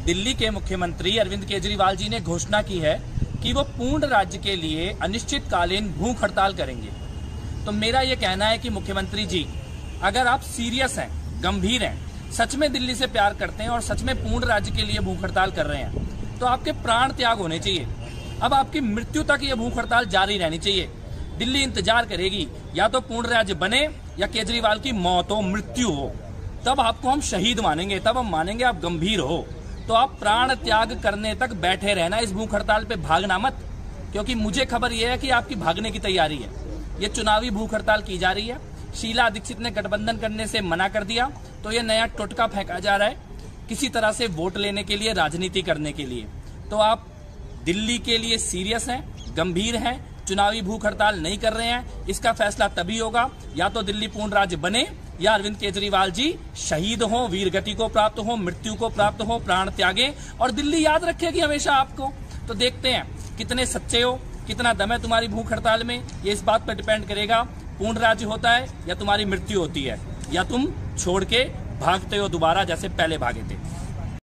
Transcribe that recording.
दिल्ली के मुख्यमंत्री अरविंद केजरीवाल जी ने घोषणा की है कि वो पूर्ण राज्य के लिए अनिश्चितकालीन भूख हड़ताल करेंगे। तो मेरा ये कहना है कि मुख्यमंत्री जी, अगर आप सीरियस हैं, गंभीर हैं, सच में दिल्ली से प्यार करते हैं और सच में पूर्ण राज्य के लिए भूख हड़ताल कर रहे हैं, तो आपके प्राण त्याग होने चाहिए। अब आपकी मृत्यु तक ये भूख हड़ताल जारी रहनी चाहिए। दिल्ली इंतजार करेगी, या तो पूर्ण राज्य बने या केजरीवाल की मौत हो, मृत्यु हो, तब आपको हम शहीद मानेंगे, तब हम मानेंगे आप गंभीर हो। तो आप प्राण त्याग करने तक बैठे रहना, इस भूख हड़ताल पे भागना मत, क्योंकि मुझे खबर यह है कि आपकी भागने की तैयारी है। ये चुनावी भूख हड़ताल की जा रही है। शीला दीक्षित ने गठबंधन करने से मना कर दिया, तो ये नया टोटका फेंका जा रहा है किसी तरह से वोट लेने के लिए, राजनीति करने के लिए। तो आप दिल्ली के लिए सीरियस हैं, गंभीर हैं, चुनावी भूख हड़ताल नहीं कर रहे हैं। इसका फैसला तभी होगा या तो दिल्ली पूर्ण राज्य बने या अरविंद केजरीवाल जी शहीद हो, वीरगति को प्राप्त हो, मृत्यु को प्राप्त हो, प्राण त्यागे, और दिल्ली याद रखेगी हमेशा आपको। तो देखते हैं कितने सच्चे हो, कितना दम है तुम्हारी भूख हड़ताल में। ये इस बात पर डिपेंड करेगा पूर्ण राज्य होता है या तुम्हारी मृत्यु होती है, या तुम छोड़ के भागते हो दोबारा जैसे पहले भागे थे।